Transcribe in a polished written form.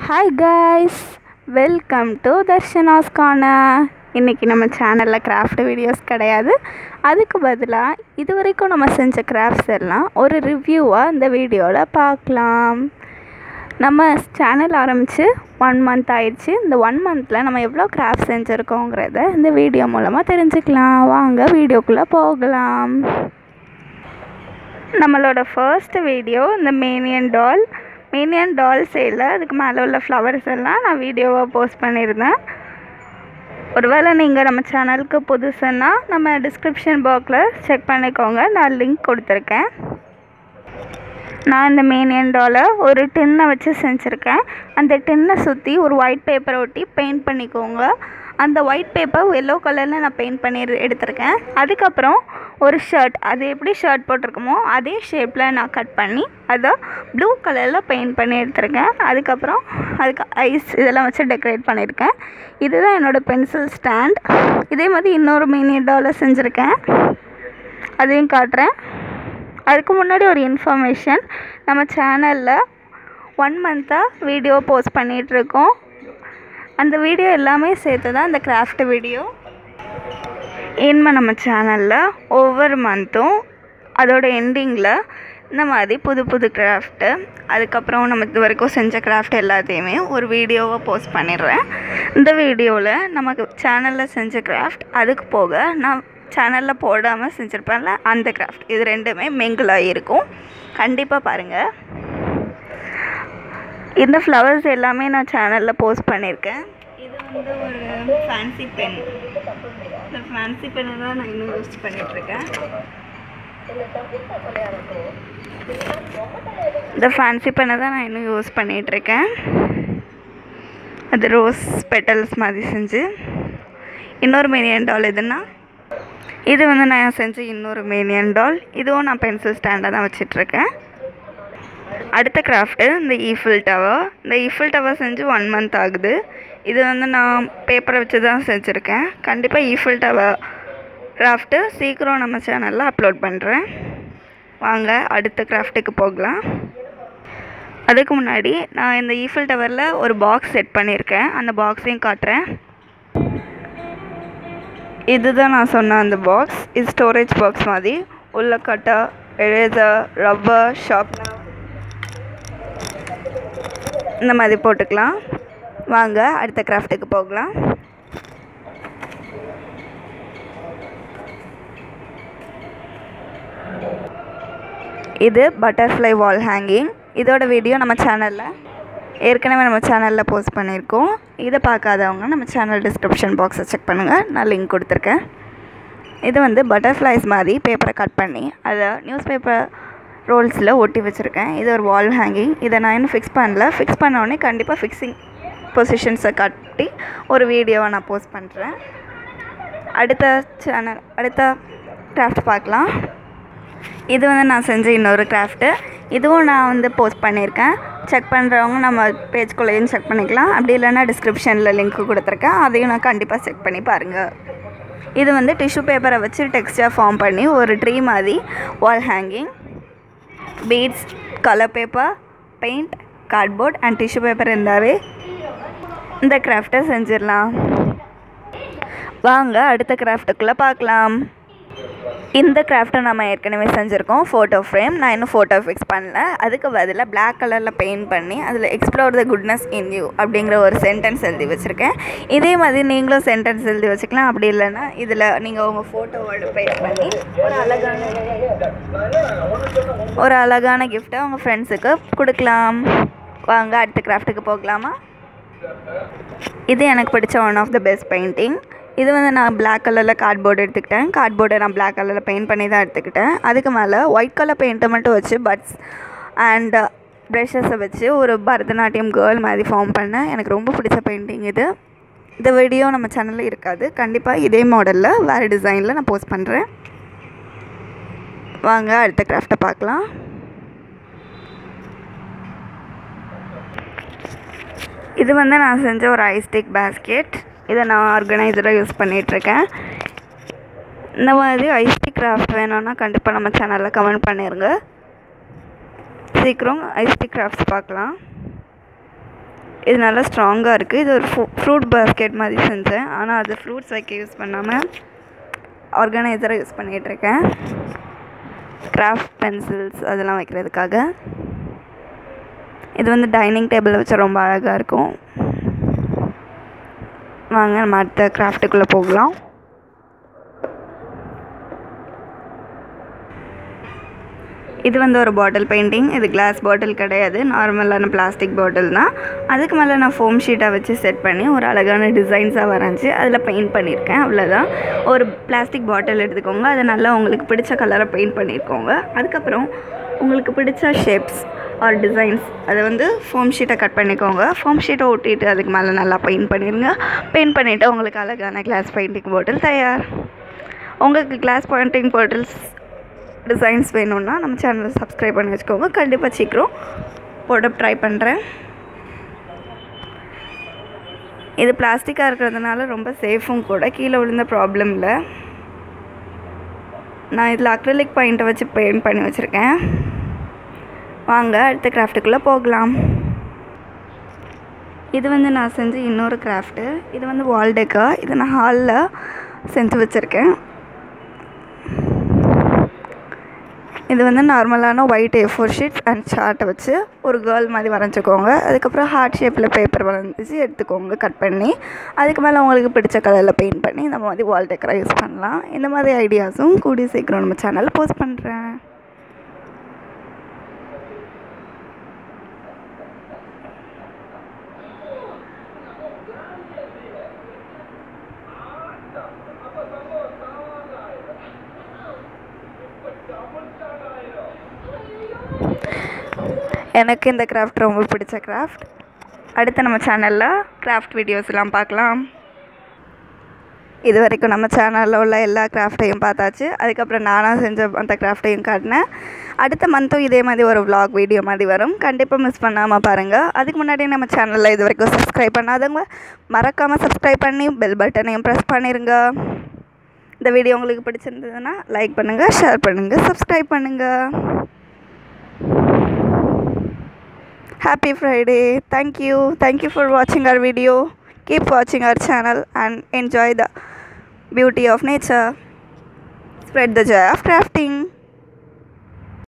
Hi guys, welcome to Darshana's corner. இன்றைக்கி நம்ம சேனலில் கிராஃப்ட் வீடியோஸ் கிடையாது. அதுக்கு பதிலாக இது வரைக்கும் நம்ம செஞ்ச கிராஃப்ட்ஸ் எல்லாம் ஒரு ரிவ்யூவாக இந்த வீடியோவில் பார்க்கலாம். நம்ம சேனல் ஆரம்பித்து 1 month ஆயிடுச்சு. இந்த 1 monthல நம்ம எவ்வளோ கிராஃப்ட் செஞ்சுருக்கோங்கிறத இந்த வீடியோ மூலமாக தெரிஞ்சுக்கலாம். வாங்க வீடியோக்குள்ளே போகலாம். நம்மளோட ஃபர்ஸ்ட் வீடியோ இந்த மேனியன் டால் சேலில் அதுக்கு மேலே உள்ள ஃப்ளவர்ஸ் எல்லாம் நான் வீடியோவாக போஸ்ட் பண்ணியிருந்தேன். ஒருவேளை நீங்கள் நம்ம சேனலுக்கு புதுசுன்னா நம்ம டிஸ்கிரிப்ஷன் பாக்ஸில் செக் பண்ணிக்கோங்க, நான் லிங்க் கொடுத்துருக்கேன். நான் இந்த மேனியன் டாலை ஒரு டின்னை வச்சு செஞ்சுருக்கேன். அந்த டின்னை சுற்றி ஒரு ஒயிட் பேப்பரை ஒட்டி பெயிண்ட் பண்ணிக்கோங்க. அந்த ஒயிட் பேப்பர் எல்லோ கலரில் நான் பெயிண்ட் பண்ணி எடுத்திருக்கேன். அதுக்கப்புறம் ஒரு ஷர்ட், அது எப்படி ஷர்ட் போட்டிருக்கோமோ அதே ஷேப்பில் நான் கட் பண்ணி அதை ப்ளூ கலரில் பெயிண்ட் பண்ணி எடுத்திருக்கேன். அதுக்கப்புறம் அதுக்கு ஐஸ் இதெல்லாம் வச்சு டெக்கரேட் பண்ணியிருக்கேன். இதுதான் என்னோடய பென்சில் ஸ்டாண்ட். இதே மாதிரி இன்னொரு மேனியன் டாலை செஞ்சுருக்கேன், அதையும் காட்டுறேன். அதுக்கு முன்னாடி ஒரு இன்ஃபர்மேஷன், நம்ம சேனலில் 1 month-ஆக வீடியோ போஸ்ட் பண்ணிகிட்ருக்கோம். அந்த வீடியோ எல்லாமே சேர்த்து தான் இந்த கிராஃப்ட் வீடியோ. இனிமேல் நம்ம சேனலில் ஒவ்வொரு மந்த்தும் அதோட எண்டிங்கில் இந்த மாதிரி புது புது கிராஃப்ட்டு, அதுக்கப்புறம் நம்ம இது வரைக்கும் செஞ்ச கிராஃப்ட் எல்லாத்தையுமே ஒரு வீடியோவாக போஸ்ட் பண்ணிடுறேன். இந்த வீடியோவில் நமக்கு சேனலில் செஞ்ச கிராஃப்ட், அதுக்கு போக நான் சேனலில் போடாமல் செஞ்சுருப்பேன்ல அந்த கிராஃப்ட், இது ரெண்டுமே மிங்கிளாக இருக்கும். கண்டிப்பாக பாருங்கள். இந்த ஃப்ளவர்ஸ் எல்லாமே நான் சேனலில் போஸ்ட் பண்ணியிருக்கேன். இது வந்து ஒரு ஃபேன்சி பென். இந்த ஃபேன்சி பென்னை தான் நான் இன்னும் யூஸ் பண்ணிகிட்ருக்கேன். அது ரோஸ் பெட்டல்ஸ் மாதிரி செஞ்சு. இன்னொரு மேனியன் டால் இது வந்து நான் செஞ்ச இன்னொரு மேனியன் டால். இதுவும் நான் பென்சில் ஸ்டாண்டாக தான் வச்சிட்ருக்கேன். அடுத்த கிராஃப்ட்டு இந்த ஈஃபில் டவர். இந்த ஈஃபில் டவர் செஞ்சு 1 month ஆகுது. இது வந்து நான் பேப்பரை வச்சு தான் செஞ்சுருக்கேன். கண்டிப்பாக ஈஃபில் டவர் கிராஃப்ட்டு சீக்கிரம் நம்ம சேனலில் அப்லோட் பண்ணுறேன். வாங்க அடுத்த கிராஃப்ட்டுக்கு போகலாம். அதுக்கு முன்னாடி நான் இந்த ஈஃபில் டவரில் ஒரு பாக்ஸ் செட் பண்ணியிருக்கேன், அந்த பாக்ஸையும் காட்டுறேன். இதுதான் நான் சொன்ன அந்த பாக்ஸ். இது ஸ்டோரேஜ் பாக்ஸ் மாதிரி. உள்ள கட்டர், எரேசர், ரப்பர், ஷார்ப்னர் இந்த மாதிரி போட்டுக்கலாம். வாங்க அடுத்த கிராஃப்ட்டுக்கு போகலாம். இது பட்டர்ஃப்ளை வால் ஹேங்கிங். இதோட வீடியோ நம்ம சேனலில் போஸ்ட் பண்ணியிருக்கோம். இதை பார்க்காதவங்க நம்ம சேனல் டிஸ்கிரிப்ஷன் பாக்ஸை செக் பண்ணுங்கள், நான் லிங்க் கொடுத்துருக்கேன். இது வந்து பட்டர்ஃப்ளைஸ் மாதிரி பேப்பரை கட் பண்ணி அதை நியூஸ் பேப்பர் ரோல்ஸில் ஒட்டி வச்சுருக்கேன். இது ஒரு வால் ஹேங்கிங். இதை நான் இன்னும் ஃபிக்ஸ் பண்ணோடனே கண்டிப்பாக ஃபிக்ஸிங் பொசிஷன்ஸை கட்டி ஒரு வீடியோவை நான் போஸ்ட் பண்ணுறேன். அடுத்த கிராஃப்ட் பார்க்கலாம். இது வந்து நான் செஞ்ச இன்னொரு கிராஃப்ட்டு. இதுவும் நான் வந்து போஸ்ட் பண்ணியிருக்கேன். செக் பண்ணுறவங்க நம்ம பேஜ்குள்ளேயும் செக் பண்ணிக்கலாம். அப்படி இல்லைன்னா டிஸ்கிரிப்ஷனில் லிங்க்கு கொடுத்துருக்கேன், அதையும் நான் கண்டிப்பாக செக் பண்ணி பாருங்கள். இது வந்து டிஷ்யூ பேப்பரை வச்சு டெக்ஸ்டர் ஃபார்ம் பண்ணி ஒரு ட்ரீ மாதிரி wall hanging. Beads, colour paper, paint, cardboard and tissue paper இருந்தாவே இந்த கிராஃப்டை செஞ்சிடலாம். வாங்க அடுத்த கிராஃப்ட்டுக்குள்ளே பார்க்கலாம். இந்த கிராஃப்ட்டை நம்ம ஏற்கனவே செஞ்சுருக்கோம், ஃபோட்டோ ஃப்ரேம். நான் இன்னும் ஃபோட்டோ ஃபிக்ஸ் பண்ணல. அதுக்கு பதிலாக பிளாக் கலரில் பெயிண்ட் பண்ணி அதில் explore the goodness in you அப்படிங்கிற ஒரு சென்டென்ஸ் எழுதி வச்சுருக்கேன். இதே மாதிரி நீங்களும் சென்டென்ஸ் எழுதி வச்சுக்கலாம். அப்படி இல்லைன்னா இதில் நீங்கள் உங்கள் ஃபோட்டோவோட பேஸ்ட் பண்ணி ஒரு அழகான கிஃப்ட்டை உங்கள் ஃப்ரெண்ட்ஸுக்கு கொடுக்கலாம். வாங்க அடுத்த கிராஃப்ட்டுக்கு போகலாமா? இது எனக்கு பிடிச்ச one of the best painting. இது வந்து நான் பிளாக் கலரில் கார்ட்போர்டு எடுத்துக்கிட்டேன். கார்ட்போர்டை நான் பிளாக் கலரில் பெயிண்ட் பண்ணி தான் எடுத்துக்கிட்டேன். அதுக்கு மேலே ஒயிட் கலர் பெயிண்ட்டை மட்டும் வச்சு பட்ஸ் அண்ட் ப்ரெஷஸை வச்சு ஒரு பரதநாட்டியம் கேர்ள் மாதிரி ஃபார்ம் பண்ணேன். எனக்கு ரொம்ப பிடிச்ச பெயிண்டிங் இது. இந்த வீடியோ நம்ம சேனலில் இருக்காது, கண்டிப்பாக இதே மாடலில் வேறு டிசைனில் நான் போஸ்ட் பண்ணுறேன். வாங்க அடுத்த கிராஃப்ட்டை பார்க்கலாம். இது வந்து நான் செஞ்ச ஒரு ஐஸ்டிக் பேஸ்கெட். இதை நான் ஆர்கனைசராக யூஸ் பண்ணிகிட்ருக்கேன். இந்த மாதிரி ஐஸ்டிக் கிராஃப்ட் வேணும்னா கண்டிப்பாக நம்ம சேனலில் கமெண்ட் பண்ணிடுங்க. சீக்கிரம் ஐஸ்டிக் கிராஃப்ட்ஸ் பார்க்கலாம். இது நல்லா ஸ்ட்ராங்காக இருக்குது. இது ஒரு ஃப்ரூட் பாஸ்கெட் மாதிரி செஞ்சேன். ஆனால் அது ஃப்ரூட்ஸ் வைக்க யூஸ் பண்ணாமல் ஆர்கனைசராக யூஸ் பண்ணிகிட்ருக்கேன். கிராஃப்ட் பென்சில்ஸ் அதெல்லாம் வைக்கிறதுக்காக. இது வந்து டைனிங் டேபிளில் வச்சா ரொம்ப அழகாக இருக்கும். வாங்க நம்ம அடுத்த கிராஃப்ட்டுக்குள்ளே போகலாம். இது வந்து ஒரு பாட்டில் பெயிண்டிங். இது கிளாஸ் பாட்டில் கிடையாது, நார்மலான பிளாஸ்டிக் பாட்டில் தான். அதுக்கு மேலே நான் ஃபோம் ஷீட்டாக வச்சு செட் பண்ணி ஒரு அழகான டிசைன்ஸாக வரைஞ்சி அதில் பெயிண்ட் பண்ணியிருக்கேன். அவ்வளோதான். ஒரு பிளாஸ்டிக் பாட்டில் எடுத்துக்கோங்க, அதை நல்லா உங்களுக்கு பிடிச்ச கலரை பெயிண்ட் பண்ணியிருக்கோங்க. அதுக்கப்புறம் உங்களுக்கு பிடிச்ச ஷேப்ஸ் ஆர் டிசைன்ஸ் அதை வந்து ஃபோம் ஷீட்டை கட் பண்ணிக்கோங்க. ஃபோம் ஷீட்டை ஒட்டிட்டு அதுக்கு மேலே நல்லா பெயிண்ட் பண்ணிடுங்க. பெயிண்ட் பண்ணிவிட்டு உங்களுக்கு அழகான கிளாஸ் பெயிண்டிங் பாட்டில் தயார். உங்களுக்கு கிளாஸ் பெயிண்டிங் பாட்டில்ஸ் டிசைன்ஸ் வேணும்னா நம்ம சேனலை சப்ஸ்கிரைப் பண்ணி வச்சுக்கோங்க. கண்டிப்பாக சீக்கிரம் போட ட்ரை பண்ணுறேன். இது பிளாஸ்டிக்காக இருக்கிறதுனால ரொம்ப சேஃபும் கூட, கீழே விழுந்த ப்ராப்ளம் இல்லை. நான் இதில் அக்ரிலிக் பெயிண்ட்டை வச்சு பெயிண்ட் பண்ணி வச்சுருக்கேன். வாங்க அடுத்த கிராஃப்ட்டுக்குள்ளே போகலாம். இது வந்து நான் செஞ்ச இன்னொரு கிராஃப்ட்டு. இது வந்து வால் டெக்கா. இது நான் ஹாலில் செஞ்சு வச்சுருக்கேன். இது வந்து நார்மலான ஒயிட் A4 ஷீட்ஸ் அண்ட் சார்ட்டை வச்சு ஒரு கேர்ள் மாதிரி வரைஞ்சிக்கோங்க. அதுக்கப்புறம் ஹார்ட் ஷேப்பில் பேப்பர் வரைஞ்சி எடுத்துக்கோங்க கட் பண்ணி. அதுக்கு மேலே உங்களுக்கு பிடிச்ச கலரில் பெயிண்ட் பண்ணி இந்த மாதிரி வால் டெக்கராக யூஸ் பண்ணலாம். இந்த மாதிரி ஐடியாஸும் கூடிய சீக்கிரம் நம்ம சேனல் போஸ்ட் பண்ணுறேன். எனக்கு இந்த கிராஃப்ட் ரொம்ப பிடிச்ச கிராஃப்ட். அடுத்து நம்ம சேனலில் கிராஃப்ட் வீடியோஸ்லாம் பார்க்கலாம். இது வரைக்கும் நம்ம சேனலில் உள்ள எல்லா கிராஃப்டையும் பார்த்தாச்சு. அதுக்கப்புறம் நானாக செஞ்ச அந்த கிராஃப்டையும் காட்டினேன். அடுத்த மந்த்தும் இதே மாதிரி ஒரு vlog வீடியோ மாதிரி வரும். கண்டிப்பாக மிஸ் பண்ணாமல் பாருங்கள். அதுக்கு முன்னாடி நம்ம சேனலில் இது வரைக்கும் சப்ஸ்கிரைப் பண்ணாதவங்க மறக்காமல் சப்ஸ்கிரைப் பண்ணி பெல் பட்டனையும் ப்ரெஸ் பண்ணிடுங்க. இந்த வீடியோ உங்களுக்கு பிடிச்சிருந்ததுன்னா லைக் பண்ணுங்கள், ஷேர் பண்ணுங்கள், சப்ஸ்கிரைப் பண்ணுங்கள். Happy Friday. Thank you for watching our video. Keep watching our channel and enjoy the beauty of nature. Spread the joy of crafting.